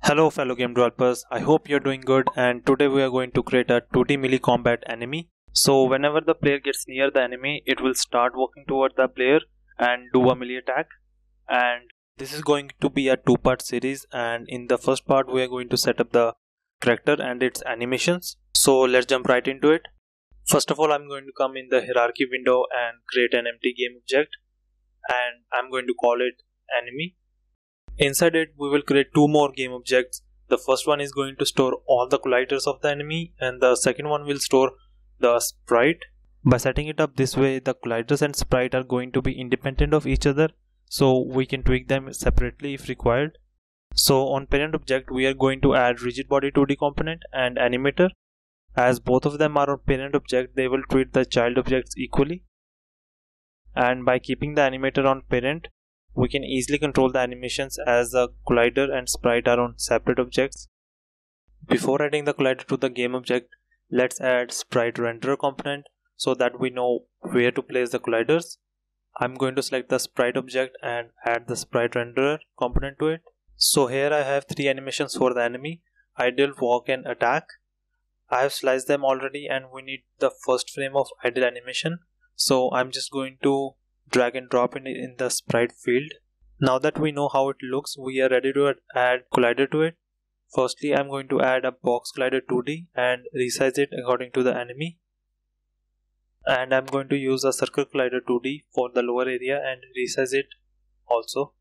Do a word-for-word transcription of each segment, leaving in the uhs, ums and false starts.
Hello fellow game developers, I hope you're doing good, and today we are going to create a two D melee combat enemy. So whenever the player gets near the enemy, it will start walking toward the player and do a melee attack. And this is going to be a two part series, and in the first part we are going to set up the character and its animations. So let's jump right into it. First of all, I'm going to come in the hierarchy window and create an empty game object, and I'm going to call it enemy. Inside it, we will create two more game objects. The first one is going to store all the colliders of the enemy, and the second one will store the sprite. By setting it up this way, the colliders and sprite are going to be independent of each other, so we can tweak them separately if required. So on parent object, we are going to add rigid body two D component and animator. As both of them are on parent object, they will treat the child objects equally. And by keeping the animator on parent, we can easily control the animations as the collider and sprite are on separate objects. Before adding the collider to the game object, let's add sprite renderer component so that we know where to place the colliders. I'm going to select the sprite object and add the sprite renderer component to it. So here I have three animations for the enemy: idle, walk and attack. I have sliced them already and we need the first frame of idle animation. So I'm just going to drag and drop it in the sprite field. Now that we know how it looks, we are ready to add collider to it. Firstly, I'm going to add a box collider two D and resize it according to the enemy. And I'm going to use a circle collider two D for the lower area and resize it also.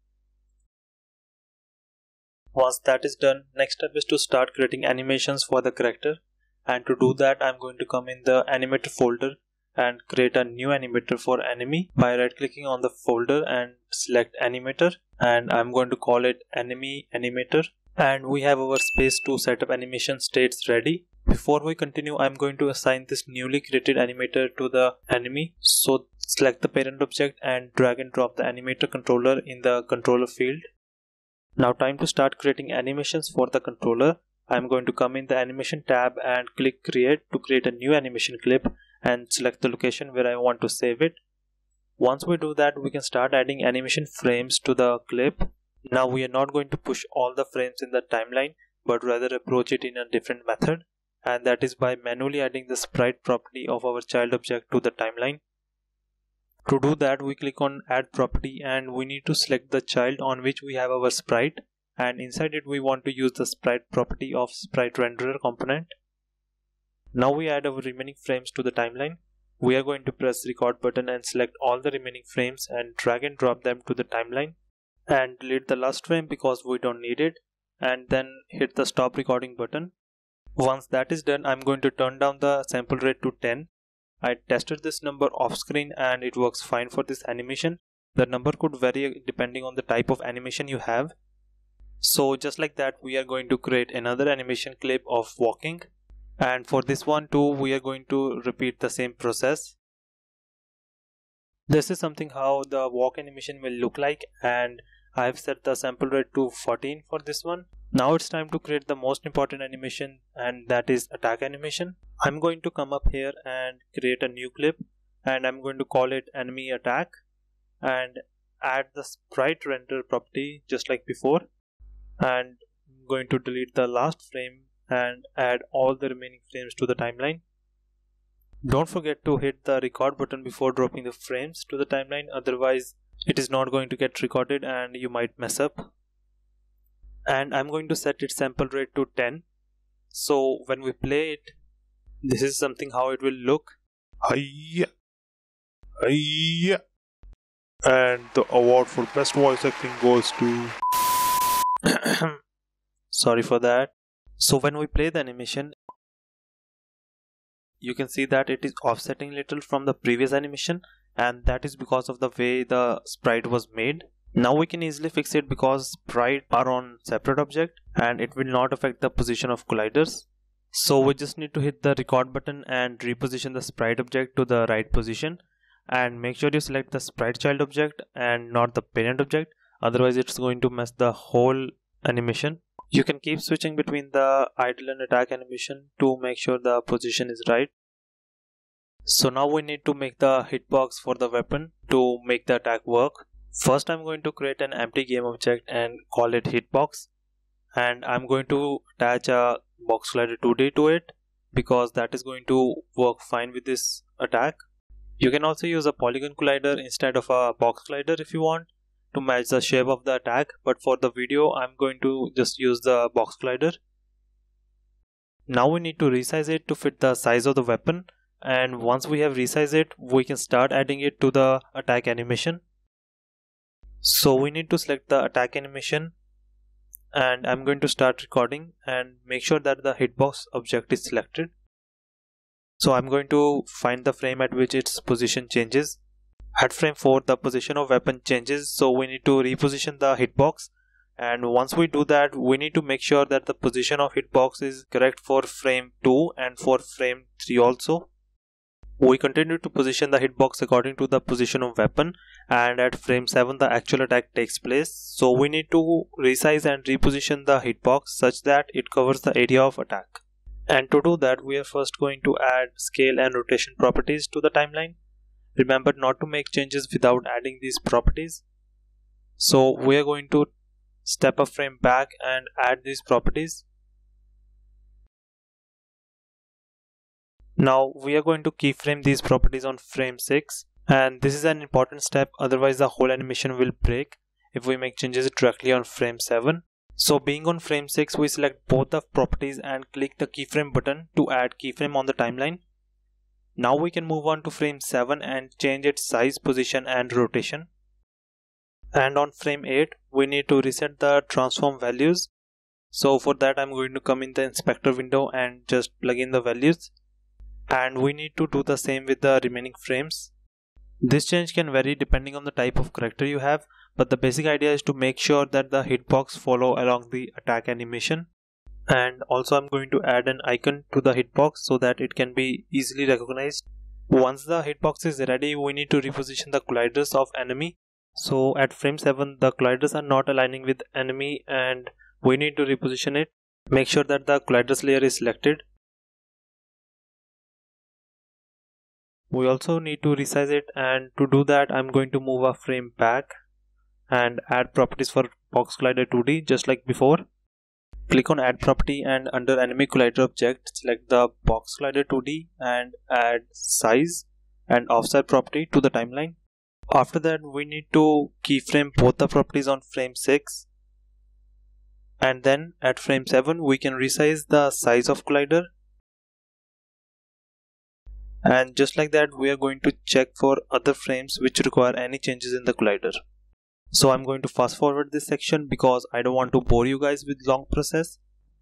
Once that is done, next step is to start creating animations for the character. And to do that, I'm going to come in the animator folder and create a new animator for enemy by right clicking on the folder and select animator, and I'm going to call it enemy animator. And we have our space to set up animation states ready. Before we continue, I'm going to assign this newly created animator to the enemy. So select the parent object and drag and drop the animator controller in the controller field. Now time to start creating animations for the controller. I'm going to come in the animation tab and click create to create a new animation clip and select the location where I want to save it. Once we do that, we can start adding animation frames to the clip. Now we are not going to push all the frames in the timeline, but rather approach it in a different method, and that is by manually adding the sprite property of our child object to the timeline. To do that, we click on add property and we need to select the child on which we have our sprite, and inside it we want to use the sprite property of sprite renderer component. Now we add our remaining frames to the timeline. We are going to press record button and select all the remaining frames and drag and drop them to the timeline, and delete the last frame because we don't need it, and then hit the stop recording button. Once that is done, I'm going to turn down the sample rate to ten. I tested this number off screen and it works fine for this animation. The number could vary depending on the type of animation you have. So just like that, we are going to create another animation clip of walking. And for this one too, we are going to repeat the same process. This is something how the walk animation will look like, and I have set the sample rate to fourteen for this one. Now it's time to create the most important animation, and that is attack animation. I'm going to come up here and create a new clip, and I'm going to call it enemy attack and add the sprite render property just like before, and I'm going to delete the last frame and add all the remaining frames to the timeline. Don't forget to hit the record button before dropping the frames to the timeline, otherwise it is not going to get recorded and you might mess up. And I'm going to set its sample rate to ten, so when we play it, this is something how it will look. Hiya. Hiya. And the award for best voice acting goes to sorry for that. So when we play the animation, you can see that it is offsetting little from the previous animation, and that is because of the way the sprite was made. Now we can easily fix it because sprite are on separate object and it will not affect the position of colliders. So we just need to hit the record button and reposition the sprite object to the right position, and make sure you select the sprite child object and not the parent object, otherwise it's going to mess the whole animation. You can keep switching between the idle and attack animation to make sure the position is right. So now we need to make the hitbox for the weapon to make the attack work. First I'm going to create an empty game object and call it hitbox, and I'm going to attach a box collider two D to it because that is going to work fine with this attack. You can also use a polygon collider instead of a box collider if you want to match the shape of the attack, but for the video I'm going to just use the box collider. Now we need to resize it to fit the size of the weapon, and once we have resized it, we can start adding it to the attack animation. So we need to select the attack animation, and I'm going to start recording and make sure that the hitbox object is selected. So I'm going to find the frame at which its position changes. At frame four, the position of weapon changes, so we need to reposition the hitbox. And once we do that, we need to make sure that the position of hitbox is correct for frame two and for frame three also. We continue to position the hitbox according to the position of weapon, and at frame seven the actual attack takes place. So we need to resize and reposition the hitbox such that it covers the area of attack. And to do that, we are first going to add scale and rotation properties to the timeline. Remember not to make changes without adding these properties. So we are going to step a frame back and add these properties. Now we are going to keyframe these properties on frame six, and this is an important step, otherwise the whole animation will break if we make changes directly on frame seven. So being on frame six, we select both the properties and click the keyframe button to add keyframe on the timeline. Now we can move on to frame seven and change its size, position and rotation. And on frame eight, we need to reset the transform values. So for that I'm going to come in the inspector window and just plug in the values. And we need to do the same with the remaining frames. This change can vary depending on the type of character you have, but the basic idea is to make sure that the hitbox follow along the attack animation. And also I'm going to add an icon to the hitbox so that it can be easily recognized. Once the hitbox is ready, we need to reposition the colliders of enemy. So at frame seven the colliders are not aligning with enemy and we need to reposition it. Make sure that the colliders layer is selected. We also need to resize it, and to do that I'm going to move a frame back and add properties for box collider two D just like before. Click on add property and under enemy collider object select the box collider two D and add size and offset property to the timeline. After that we need to keyframe both the properties on frame six, and then at frame seven we can resize the size of collider. And just like that we are going to check for other frames which require any changes in the collider. So I'm going to fast forward this section because I don't want to bore you guys with long process.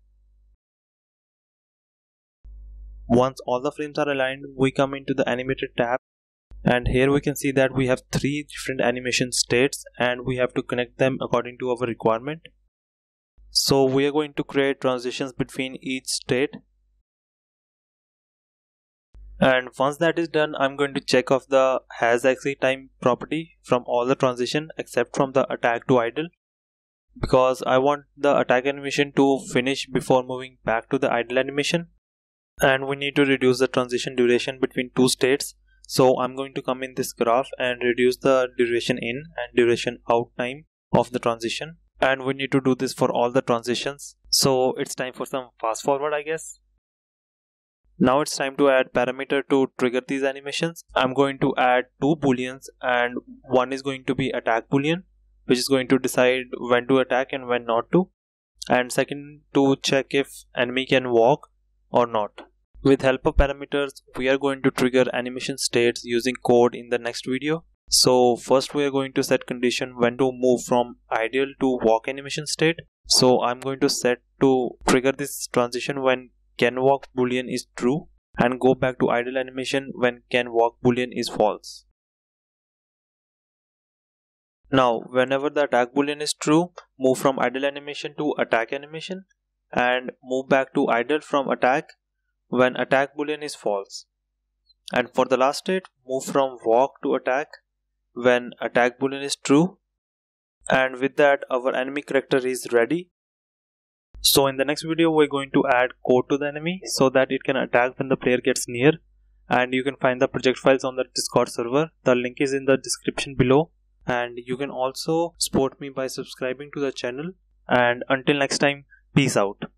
Once all the frames are aligned, we come into the animated tab, and here we can see that we have three different animation states and we have to connect them according to our requirement. So we are going to create transitions between each state. And once that is done, I'm going to check off the has exit time property from all the transition except from the attack to idle, because I want the attack animation to finish before moving back to the idle animation. And we need to reduce the transition duration between two states. So I'm going to come in this graph and reduce the duration in and duration out time of the transition. And we need to do this for all the transitions. So it's time for some fast forward, I guess. Now it's time to add parameter to trigger these animations. I'm going to add two booleans, and one is going to be attack boolean, which is going to decide when to attack and when not to, and second to check if enemy can walk or not. With help of parameters we are going to trigger animation states using code in the next video. So first we are going to set condition when to move from idle to walk animation state. So I'm going to set to trigger this transition when can walk boolean is true, and go back to idle animation when can walk boolean is false. Now whenever the attack boolean is true, move from idle animation to attack animation, and move back to idle from attack when attack boolean is false. And for the last state, move from walk to attack when attack boolean is true. And with that our enemy character is ready. So in the next video we're going to add code to the enemy so that it can attack when the player gets near, and you can find the project files on the Discord server. The link is in the description below, and you can also support me by subscribing to the channel. And until next time, Peace out.